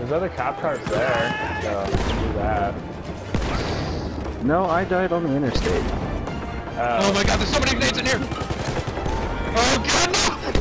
There's other cop cars there, so we can do that. No, I died on the interstate. Oh my god, there's so many grenades in here! Oh god, no!